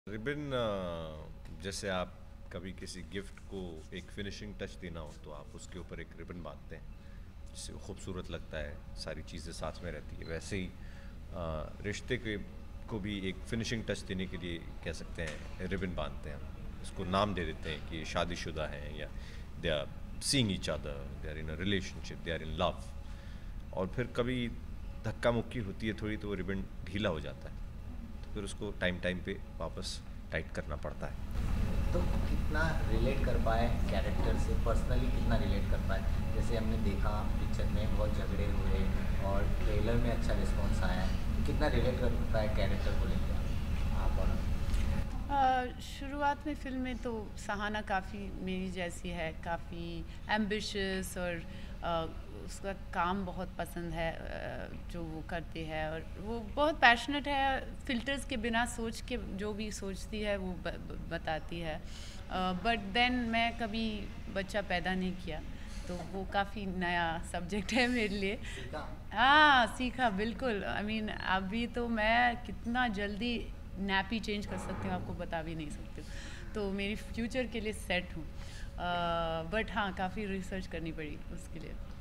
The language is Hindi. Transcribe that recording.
रिबन जैसे आप कभी किसी गिफ्ट को एक फिनिशिंग टच देना हो तो आप उसके ऊपर एक रिबन बांधते हैं जिससे वो खूबसूरत लगता है, सारी चीज़ें साथ में रहती है। वैसे ही रिश्ते के को भी एक फिनिशिंग टच देने के लिए कह सकते हैं रिबन बांधते हैं हम। इसको नाम दे देते हैं कि ये शादीशुदा हैं या they are seeing each other, they are in a relationship, they are in love. और फिर कभी धक्का मुक्की होती है थोड़ी तो वो रिबन ढीला हो जाता है, तो फिर उसको टाइम टाइम पे वापस टाइट करना पड़ता है। तो कितना रिलेट कर पाए कैरेक्टर से, पर्सनली कितना रिलेट कर पाए? जैसे हमने देखा पिक्चर में बहुत झगड़े हुए और ट्रेलर में अच्छा रिस्पॉन्स आया है, तो कितना रिलेट कर पाए कैरेक्टर को लेकर आप? और शुरुआत में फ़िल्म में तो सहाना काफ़ी मेरी जैसी है, काफ़ी एम्बिशियस और उसका काम बहुत पसंद है, जो वो करती है और वो बहुत पैशनेट है, फ़िल्टर्स के बिना सोच के जो भी सोचती है वो बताती है। बट देन मैं कभी बच्चा पैदा नहीं किया, तो वो काफ़ी नया सब्जेक्ट है मेरे लिए। सीखा? हाँ, सीखा बिल्कुल। आई मीन अभी तो मैं कितना जल्दी नैपी चेंज कर सकती हूँ आपको बता भी नहीं सकती हूँ, तो मेरी फ्यूचर के लिए सेट हूँ। बट हाँ, काफ़ी रिसर्च करनी पड़ी उसके लिए।